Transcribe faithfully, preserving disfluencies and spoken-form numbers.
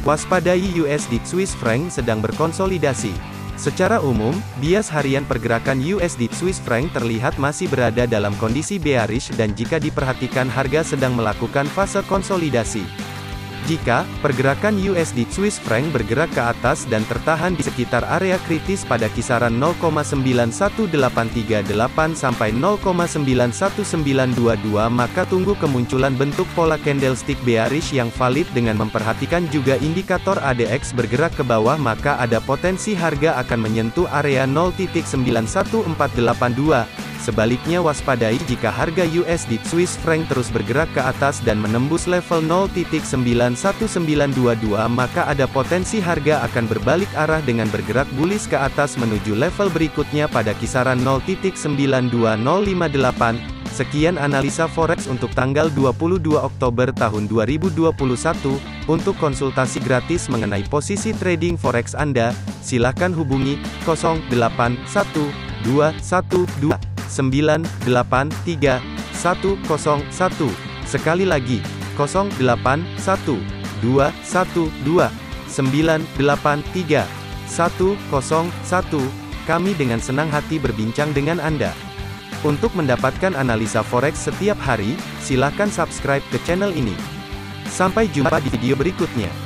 Waspadai U S D Swiss franc sedang berkonsolidasi. Secara umum, bias harian pergerakan U S D Swiss franc terlihat masih berada dalam kondisi bearish dan jika diperhatikan harga sedang melakukan fase konsolidasi. Jika pergerakan U S D Swiss franc bergerak ke atas dan tertahan di sekitar area kritis pada kisaran nol koma sembilan satu delapan tiga delapan sampai nol koma sembilan satu sembilan dua dua, maka tunggu kemunculan bentuk pola candlestick bearish yang valid dengan memperhatikan juga indikator A D X bergerak ke bawah, maka ada potensi harga akan menyentuh area nol koma sembilan satu empat delapan dua. Sebaliknya waspadai jika harga U S D Swiss franc terus bergerak ke atas dan menembus level nol koma sembilan satu sembilan dua dua, maka ada potensi harga akan berbalik arah dengan bergerak bullish ke atas menuju level berikutnya pada kisaran nol koma sembilan dua nol lima delapan. Sekian analisa forex untuk tanggal dua puluh dua Oktober tahun dua ribu dua puluh satu. Untuk konsultasi gratis mengenai posisi trading forex Anda, silakan hubungi nol delapan satu dua satu dua sembilan delapan tiga satu nol satu. Sekali lagi, nol delapan satu dua satu dua sembilan delapan tiga satu nol satu. Kami dengan senang hati berbincang dengan Anda. Untuk mendapatkan analisa forex setiap hari, silakan subscribe ke channel ini. Sampai jumpa di video berikutnya.